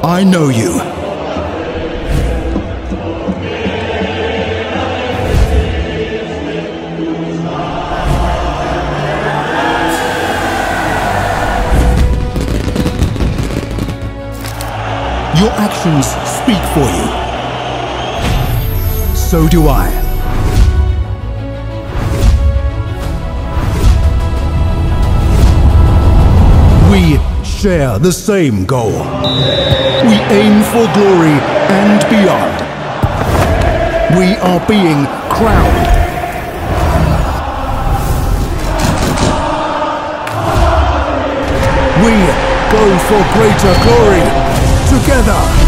I know you. Your actions speak for you. So do I. We share the same goal. We aim for glory and beyond. We are being crowned. We go for greater glory together.